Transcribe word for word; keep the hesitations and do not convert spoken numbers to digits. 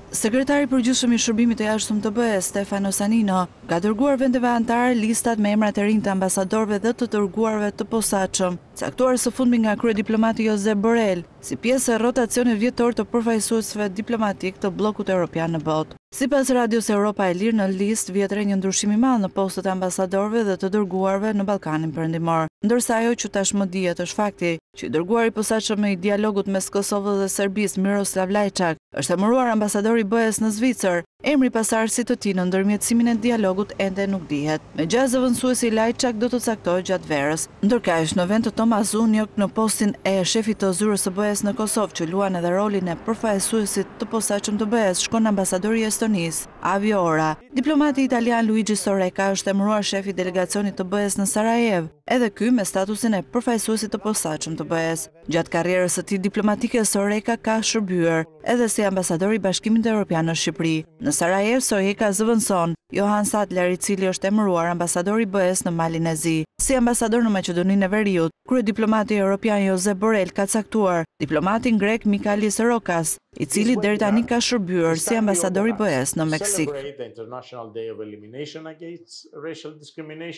Sekretari i përgjithshëm i shërbimit të jashtëm të B E-s, Stefano Sanino, ka dërguar vendeve anëtare listat me emrat e rinj të ambasadorëve dhe të dërguarve të posaçëm, caktuar së fundmi nga kryediplomati Josep Borrell, si pjesë e rotacionit vjetor të përfaqësuesve diplomatik të bllokut evropian në botë. Sipas radios Europa e Lirë, në listë vjet re një ndryshim i madh në postët e ambasadorëve dhe të dërguarve në Ballkanin perëndimor, ndërsa ajo që tashmë dihet është fakti që i dërguari i posaçëm i dialogut mes Kosovës dhe Serbisë, Miroslav Lajçak, është emëruar ambasador i B E-s në Zvicër. Emri pasardhësit të tij në ndërmjetësimin e dialogut ende nuk dihet. Megjithëse zëvendësuesi Lajçak do të caktohet gjatë verës. Ndërkaq, në vend të Tomas Zunjok në postin e shefit të zyrës së B E-s në Kosovë, që luan edhe rolin e përfaqësuesit të posaçëm të B E-s, shkon ambasadori i Estonisë, Avio Ora. Diplomati italian Luigi Soreca është emëruar shef i delegacionit të B E-s në Sarajevo, edhe ky me statusin e përfaqësuesit të posaçëm të B E-s. Gjatë karrierës së tij diplomatike, Soreca ka shërbyer edhe si ambasador i Bashkimit Evropian në Shqipëri. Në Sarajevo, Soreca zëvendëson Johan Sadler, i cili është emëruar ambasador i B E-s në Malinezi. Si ambasador në Maqedoninë e Veriut, kryediplomati evropian Josep Borrell ka caktuar diplomatin grek Mikalis Rokas, i cili deri tani ka shërbyer si ambasador i B E-s në Meksik.